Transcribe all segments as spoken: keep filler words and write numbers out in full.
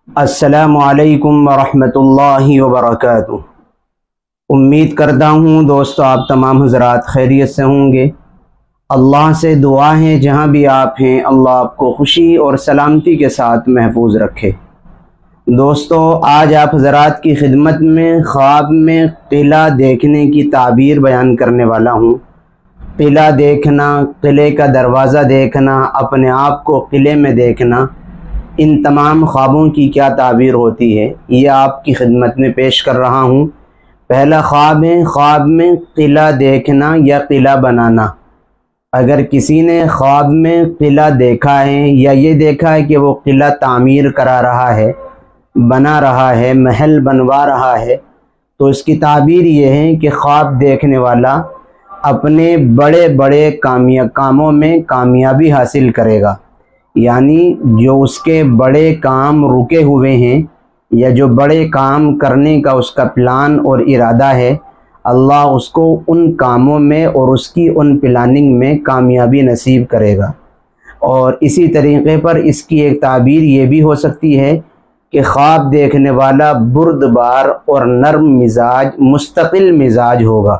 السلام علیکم ورحمۃ اللہ وبرکاتہ۔ امید کرتا ہوں دوستو آپ تمام حضرات خیریت سے ہوں گے۔ اللہ سے دعا ہے جہاں بھی آپ ہیں اللہ آپ کو خوشی اور سلامتی کے ساتھ محفوظ رکھے۔ دوستو آج آپ حضرات کی خدمت میں خواب میں قلعہ دیکھنے کی تعبیر بیان کرنے والا ہوں۔ قلعہ دیکھنا، قلعے کا دروازہ دیکھنا، اپنے آپ کو قلعے میں دیکھنا، ان تمام خوابوں کی کیا تعبیر ہوتی ہے یہ آپ کی خدمت میں پیش کر رہا ہوں۔ پہلا خواب ہے خواب میں قلعہ دیکھنا یا قلعہ بنانا۔ اگر کسی نے خواب میں قلعہ دیکھا ہے یا یہ دیکھا ہے کہ وہ قلعہ تعمیر کرا رہا ہے، بنا رہا ہے، محل بنوا رہا ہے، تو اس کی تعبیر یہ ہے کہ خواب دیکھنے والا اپنے بڑے بڑے کاموں میں کامیابی حاصل کرے گا، یعنی جو اس کے بڑے کام رکے ہوئے ہیں یا جو بڑے کام کرنے کا اس کا پلان اور ارادہ ہے، اللہ اس کو ان کاموں میں اور اس کی ان پلاننگ میں کامیابی نصیب کرے گا۔ اور اسی طریقے پر اس کی ایک تعبیر یہ بھی ہو سکتی ہے کہ خواب دیکھنے والا بردبار اور نرم مزاج، مستقل مزاج ہوگا،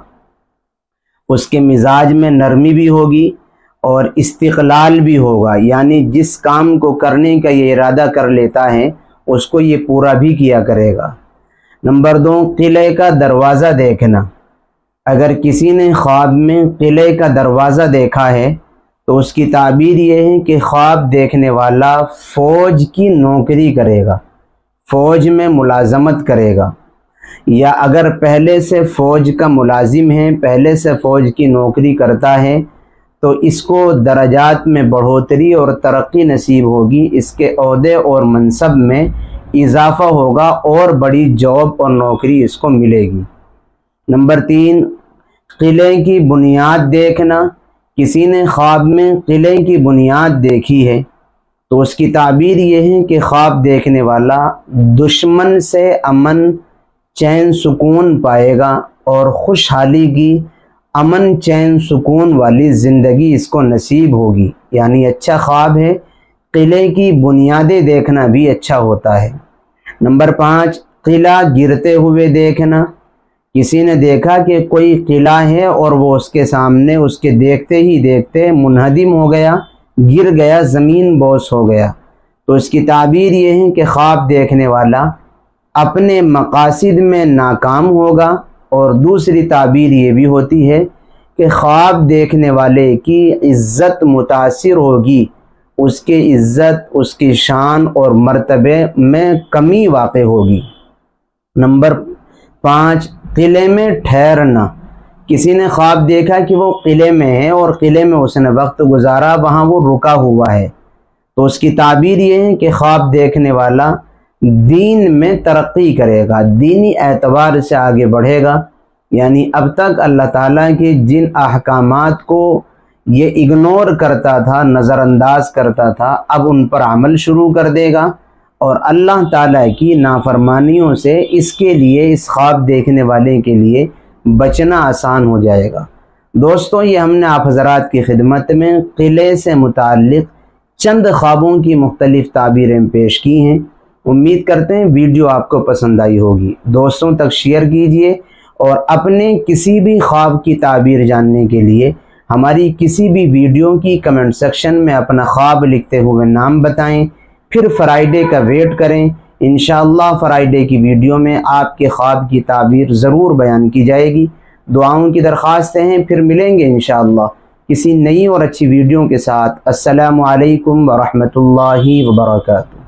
اس کے مزاج میں نرمی بھی ہوگی اور استقلال بھی ہوگا، یعنی جس کام کو کرنے کا یہ ارادہ کر لیتا ہے اس کو یہ پورا بھی کیا کرے گا۔ نمبر دو، قلعے کا دروازہ دیکھنا۔ اگر کسی نے خواب میں قلعے کا دروازہ دیکھا ہے تو اس کی تعبیر یہ ہے کہ خواب دیکھنے والا فوج کی نوکری کرے گا، فوج میں ملازمت کرے گا، یا اگر پہلے سے فوج کا ملازم ہے، پہلے سے فوج کی نوکری کرتا ہے تو اس کو درجات میں بڑھوتری اور ترقی نصیب ہوگی، اس کے عہدے اور منصب میں اضافہ ہوگا اور بڑی جاب اور نوکری اس کو ملے گی۔ نمبر تین، قلعے کی بنیاد دیکھنا۔ کسی نے خواب میں قلعے کی بنیاد دیکھی ہے تو اس کی تعبیر یہ ہے کہ خواب دیکھنے والا دشمن سے امن، چین سکون پائے گا اور خوشحالی کی، امن چین سکون والی زندگی اس کو نصیب ہوگی، یعنی اچھا خواب ہے۔ قلعے کی بنیادیں دیکھنا بھی اچھا ہوتا ہے۔ نمبر پانچ، قلعہ گرتے ہوئے دیکھنا۔ کسی نے دیکھا کہ کوئی قلعہ ہے اور وہ اس کے سامنے اس کے دیکھتے ہی دیکھتے منہدم ہو گیا، گر گیا، زمین بوس ہو گیا، تو اس کی تعبیر یہ ہے کہ خواب دیکھنے والا اپنے مقاصد میں ناکام ہوگا۔ اور دوسری تعبیر یہ بھی ہوتی ہے کہ خواب دیکھنے والے کی عزت متاثر ہوگی، اس کی عزت، اس کی شان اور مرتبے میں کمی واقع ہوگی۔ نمبر پانچ، قلعے میں ٹھہرنا۔ کسی نے خواب دیکھا کہ وہ قلعے میں ہے اور قلعے میں اس نے وقت گزارا، وہاں وہ رکا ہوا ہے، تو اس کی تعبیر یہ ہے کہ خواب دیکھنے والا دین میں ترقی کرے گا، دینی اعتبار سے آگے بڑھے گا، یعنی اب تک اللہ تعالیٰ کے جن احکامات کو یہ اگنور کرتا تھا، نظر انداز کرتا تھا، اب ان پر عمل شروع کر دے گا اور اللہ تعالیٰ کی نافرمانیوں سے اس کے لیے، اس خواب دیکھنے والے کے لیے بچنا آسان ہو جائے گا۔ دوستو یہ ہم نے آپ حضرات کی خدمت میں قلعے سے متعلق چند خوابوں کی مختلف تعبیریں پیش کی ہیں۔ امید کرتے ہیں ویڈیو آپ کو پسند آئی ہوگی، دوستوں تک شیئر کیجئے اور اپنے کسی بھی خواب کی تعبیر جاننے کے لیے ہماری کسی بھی ویڈیو کی کمنٹ سیکشن میں اپنا خواب لکھتے ہوئے نام بتائیں، پھر فرائیڈے کا ویٹ کریں۔ انشاءاللہ فرائیڈے کی ویڈیو میں آپ کے خواب کی تعبیر ضرور بیان کی جائے گی۔ دعاؤں کی درخواستیں ہیں، پھر ملیں گے انشاءاللہ کسی نئی اور اچھی ویڈیو کے ساتھ۔ السلام علیکم ورحمۃ اللہ وبرکاتہ۔